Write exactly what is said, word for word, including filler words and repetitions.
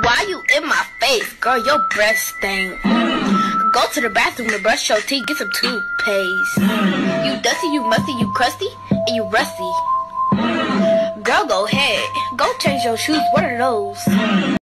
Why you in my face? Girl, your breath stink. Go to the bathroom to brush your teeth, get some toothpaste. You dusty, you musty, you crusty, and you rusty. Girl, go ahead. Go change your shoes. What are those?